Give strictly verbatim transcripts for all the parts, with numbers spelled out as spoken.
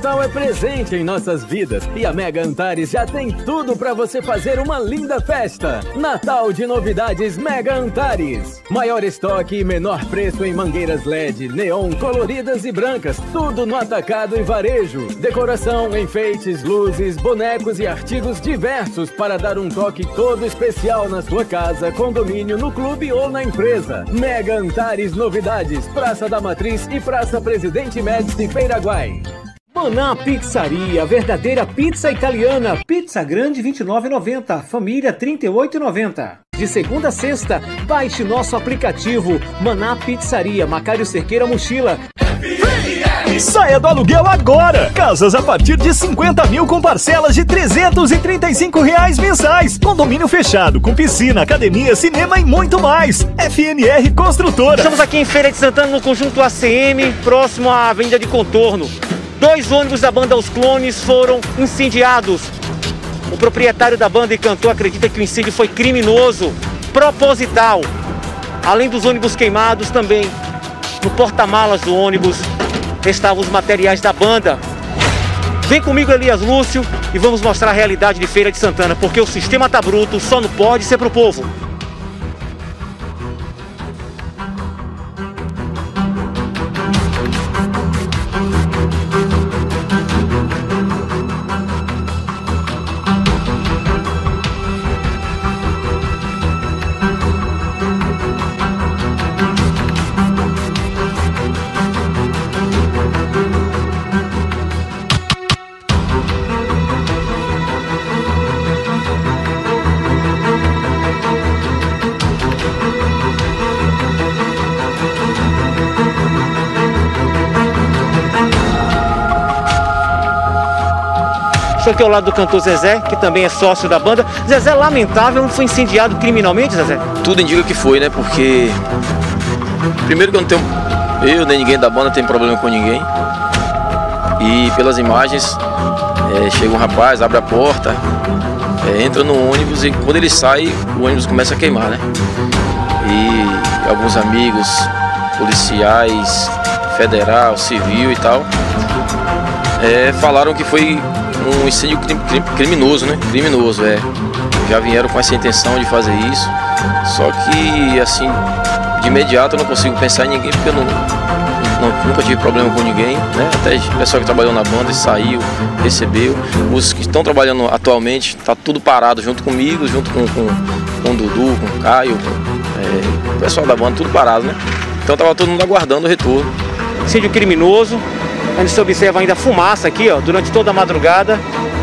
Natal é presente em nossas vidas e a Mega Antares já tem tudo para você fazer uma linda festa. Natal de novidades Mega Antares. Maior estoque e menor preço em mangueiras L E D, neon, coloridas e brancas. Tudo no atacado e varejo. Decoração, enfeites, luzes, bonecos e artigos diversos para dar um toque todo especial na sua casa, condomínio, no clube ou na empresa. Mega Antares Novidades, Praça da Matriz e Praça Presidente Médici, Feiraguai. Maná Pizzaria, verdadeira pizza italiana. Pizza grande vinte e nove reais e noventa centavos, família trinta e oito reais e noventa centavos. De segunda a sexta, baixe nosso aplicativo Maná Pizzaria, Macário Cerqueira Mochila. Saia do aluguel agora! Casas a partir de cinquenta mil com parcelas de trezentos e trinta e cinco reais mensais. Condomínio fechado, com piscina, academia, cinema e muito mais. F N R Construtora. Estamos aqui em Feira de Santana, no conjunto A C M, próximo à Avenida de Contorno. Dois ônibus da banda Os Clones foram incendiados. O proprietário da banda e cantor acredita que o incêndio foi criminoso, proposital. Além dos ônibus queimados, também no porta-malas do ônibus estavam os materiais da banda. Vem comigo, Elias Lúcio, e vamos mostrar a realidade de Feira de Santana, porque o sistema tá bruto, só não pode ser pro povo. Estou aqui ao lado do cantor Zezé, que também é sócio da banda. Zezé, lamentável, não foi incendiado criminalmente, Zezé? Tudo indica que foi, né? Porque primeiro que eu não tenho, eu nem ninguém da banda tem problema com ninguém. E pelas imagens, é, chega um rapaz, abre a porta, é, entra no ônibus e quando ele sai, o ônibus começa a queimar, né? E alguns amigos, policiais, federal, civil e tal, é, falaram que foi um incêndio criminoso, né? Criminoso, é. Já vieram com essa intenção de fazer isso. Só que, assim, de imediato eu não consigo pensar em ninguém, porque eu não, não, nunca tive problema com ninguém, né? Até o pessoal que trabalhou na banda saiu, recebeu. Os que estão trabalhando atualmente, tá tudo parado junto comigo, junto com, com, com o Dudu, com o Caio, com, é, o pessoal da banda, tudo parado, né? Então tava todo mundo aguardando o retorno. Incêndio criminoso. Onde se observa ainda fumaça aqui, ó, durante toda a madrugada.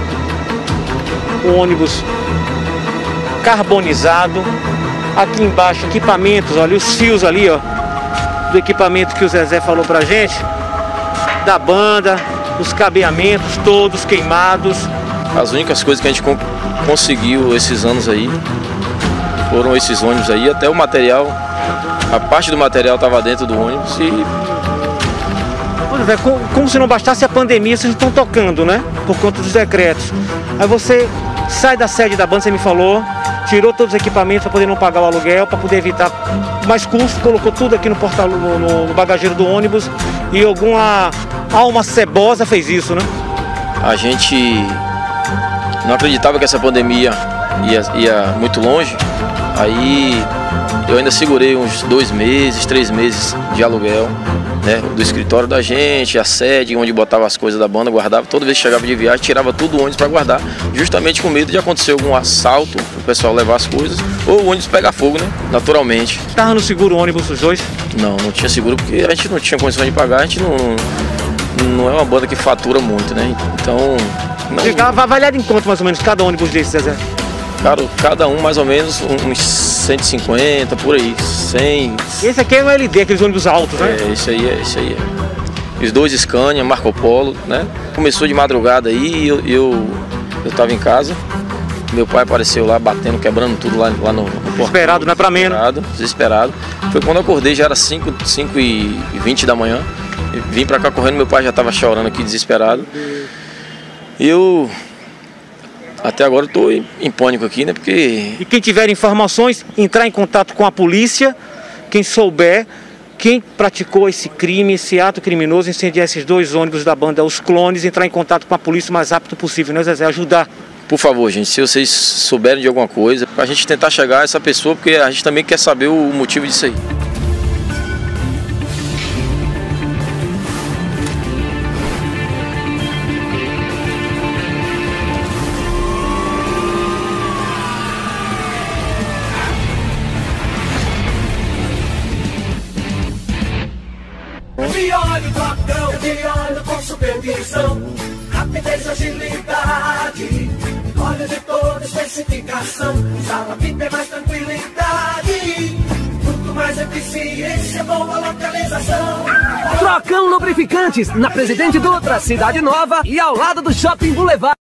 O ônibus carbonizado. Aqui embaixo, equipamentos, olha os fios ali, ó, do equipamento que o Zezé falou pra gente, da banda, os cabeamentos todos queimados. As únicas coisas que a gente conseguiu esses anos aí foram esses ônibus aí, até o material, a parte do material estava dentro do ônibus e... Como se não bastasse a pandemia, vocês estão tocando, né? Por conta dos decretos. Aí você sai da sede da banda, você me falou, tirou todos os equipamentos para poder não pagar o aluguel, para poder evitar mais custos, colocou tudo aqui no, portal, no, no, no bagageiro do ônibus e alguma alma cebosa fez isso, né? A gente não acreditava que essa pandemia ia, ia muito longe, aí eu ainda segurei uns dois meses, três meses de aluguel, né, do escritório da gente, a sede onde botava as coisas da banda, guardava, toda vez que chegava de viagem, tirava tudo o ônibus para guardar, justamente com medo de acontecer algum assalto, o pessoal levar as coisas, ou o ônibus pegar fogo, né, naturalmente. Tava no seguro o ônibus os dois? Não, não tinha seguro porque a gente não tinha condição de pagar, a gente não, não é uma banda que fatura muito, né, então... Não... Vai avaliar em quanto mais ou menos cada ônibus desse, Zezé? Cara, cada um mais ou menos uns cento e cinquenta, por aí, cem. Esse aqui é um L D, aqueles ônibus altos, né? É, esse aí é, esse aí é. Os dois Scania, Marco Polo, né? Começou de madrugada aí, eu, eu, eu tava em casa, meu pai apareceu lá batendo, quebrando tudo lá, lá no, no portão. Desesperado, não é pra menos. Desesperado, desesperado. Foi quando eu acordei, já era cinco e vinte da manhã, vim pra cá correndo, meu pai já tava chorando aqui, desesperado. E eu... Até agora eu estou em pânico aqui, né? Porque... E quem tiver informações, entrar em contato com a polícia, quem souber quem praticou esse crime, esse ato criminoso, incendiar esses dois ônibus da banda Os Clones, entrar em contato com a polícia o mais rápido possível, né, Zezé? Ajudar. Por favor, gente, se vocês souberem de alguma coisa, pra gente tentar chegar a essa pessoa, porque a gente também quer saber o motivo disso aí. Violho Dragão, violho com supervisão, rapidez, agilidade, óleo de toda especificação, sala V I P é mais tranquilidade, muito mais eficiência, boa localização. Trocão Lubrificantes, na Presidente Dutra, Cidade Nova e ao lado do Shopping Boulevard.